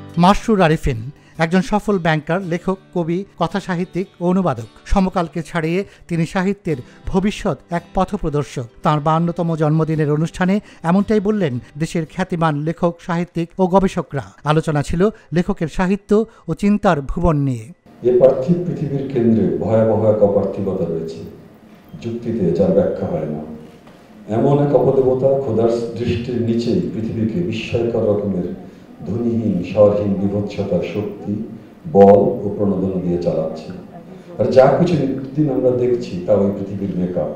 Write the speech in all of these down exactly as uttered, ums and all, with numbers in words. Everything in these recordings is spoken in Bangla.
মাসরুর আরিফিন একজন সফল ব্যাংকার, লেখক, কবি, কথাসাহিত্যিক ও অনুবাদক। সমকালকে ছাড়িয়ে তিনি সাহিত্যের ভবিষ্যৎ এক পথপ্রদর্শক। তাঁর বায়ান্নতম জন্মদিনের অনুষ্ঠানে এমনটাই বললেন দেশের খ্যাতিমান লেখক, সাহিত্যিক ও গবেষকরা। আলোচনা ছিল লেখকের সাহিত্য ও চিন্তার ভুবন নিয়ে। এ পার্থিব পৃথিবীর কেন্দ্রে ভয়াবহ এক অপার্থিবতা রয়েছে, যুক্তিতে যার ব্যাখ্যা হয় না। এমন এক অপদেবতা খোদার দৃষ্টির নিচেই পৃথিবীকে বিস্ময়কর রকমের ধ্বনিহীন, স্বরহীন বিভৎসতার শক্তি, বল ও প্রণোদনা দিয়ে চালাচ্ছে। আর যা কিছু দিন আমরা দেখছি তা ওই পৃথিবীর মেকআপ।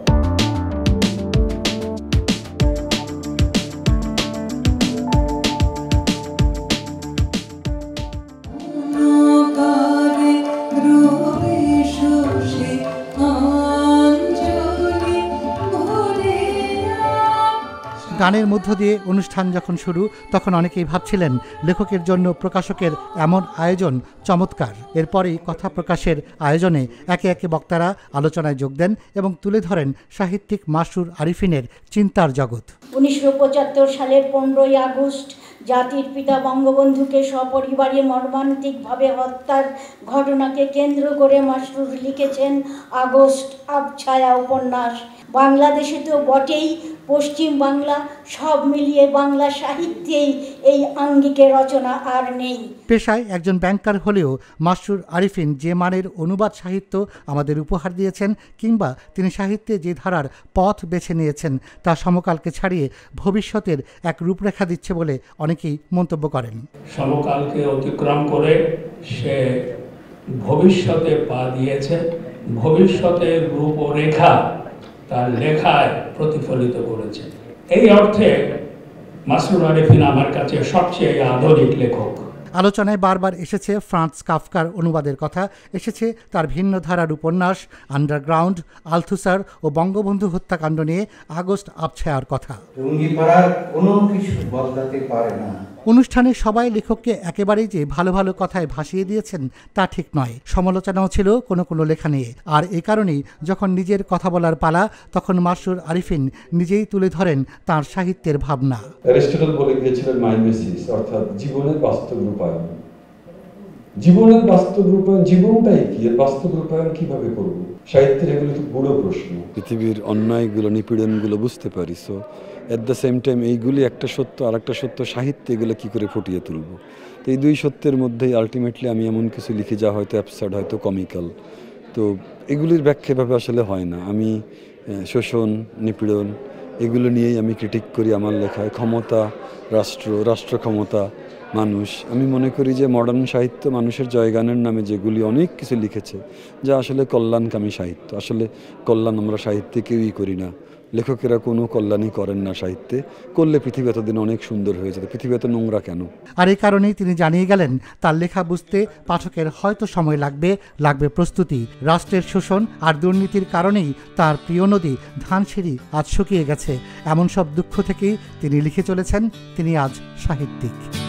গানের মধ্য দিয়ে অনুষ্ঠান যখন শুরু, তখন অনেকেই ভাবছিলেন লেখকের জন্য প্রকাশকের এমন আয়োজন চমৎকার। এরপরেই কথা প্রকাশের আয়োজনে একে একে বক্তারা আলোচনায় যোগ দেন এবং তুলে ধরেন সাহিত্যিক মাসরুর আরিফিনের চিন্তার জগৎ। উনিশশো পঁচাত্তর সালের পনেরোই আগস্ট জাতির পিতা বঙ্গবন্ধুকে সপরিবারে মর্মান্তিকভাবে হত্যার ঘটনাকে কেন্দ্র করে মাসরুর লিখেছেন আগস্ট আবছায়া উপন্যাস। বাংলাদেশে তো বটেই, পশ্চিম বাংলা, সব মিলিয়ে বাংলা সাহিত্যেই এই আঙ্গিকে রচনা আর নেই। পেশায় একজন ব্যাংকার হলেও মাসরুর আরিফিন যে মানের অনুবাদ সাহিত্য আমাদের উপহার দিয়েছেন, কিংবা তিনি সাহিত্যে যে ধারার পথ বেছে নিয়েছেন, তা সমকালকে ছাড়িয়ে ভবিষ্যতের এক রূপরেখা দিচ্ছে বলে অনেকেই মন্তব্য করেন। সমকালকে অতিক্রম করে সে ভবিষ্যতে পা দিয়েছে, ভবিষ্যতের রূপরেখা তার লেখায় প্রতিফলিত করেছে। এই অর্থে মাসরুর আরিফিন আমার কাছে সবচেয়ে আধুনিক লেখক। আলোচনায় বারবার এসেছে ফ্রান্স কাফকার অনুবাদের কথা, এসেছে তার ভিন্ন ধারার উপন্যাস আন্ডারগ্রাউন্ড, আলথুসার ও বঙ্গবন্ধু হত্যাকাণ্ড নিয়ে আগস্ট আবছায়ার কথা। অনুষ্ঠানে সবাই লেখককে একেবারেই যে ভালো ভালো কথায় ভাসিয়ে দিয়েছেন তা ঠিক নয়। সমালোচনাও ছিল কোনো কোনো লেখা নিয়ে। আর এ কারণেই যখন নিজের কথা বলার পালা, তখন মাসরুর আরিফিন নিজেই তুলে ধরেন তার সাহিত্যের ভাবনা। অ্যারিস্টটল বলে গিয়েছিলেন মাইমেসিস, অর্থাৎ জীবনের বাস্তব রূপায়ণ। জীবনের বাস্তব রূপায়ণ, জীবনটাই কি, এর বাস্তব রূপায়ণ কিভাবে করব? সাহিত্যের এগুলো তো বড় প্রশ্ন। পৃথিবীর অন্যায়গুলো, নিপীড়নগুলো বুঝতে পারি, so at the same time এইগুলি একটা সত্য আর একটা সত্য সাহিত্যে এগুলো কী করে ফুটিয়ে তুলব। তো এই দুই সত্যের মধ্যেই আলটিমেটলি আমি এমন কিছু লিখি যা হয়তো অ্যাবসার্ড, হয়তো কমিক্যাল। তো এগুলির ব্যাখ্যা এভাবে আসলে হয় না। আমি শোষণ, নিপীড়ন এগুলো নিয়েই আমি ক্রিটিক করি আমার লেখায়। ক্ষমতা, রাষ্ট্র, রাষ্ট্র ক্ষমতা, মানুষ। আমি মনে করি যে মডার্ন সাহিত্য মানুষের জয়গানের নামে যেগুলি অনেক কিছু লিখেছে, যা আসলে কল্যাণকামী সাহিত্য। আসলে কল্যাণ আমরা সাহিত্যে কেউই করি না, লেখকেরা কোনো কল্যাণই করেন না সাহিত্যে। করলে পৃথিবী এতদিন অনেক সুন্দর হয়ে যেত। পৃথিবী এত নোংরা কেন? আর এই কারণেই তিনি জানিয়ে গেলেন তার লেখা বুঝতে পাঠকের হয়তো সময় লাগবে, লাগবে প্রস্তুতি। রাষ্ট্রের শোষণ আর দুর্নীতির কারণেই তার প্রিয় নদী ধানসিঁড়ি আজ শুকিয়ে গেছে। এমন সব দুঃখ থেকেই তিনি লিখে চলেছেন। তিনি আজ সাহিত্যিক।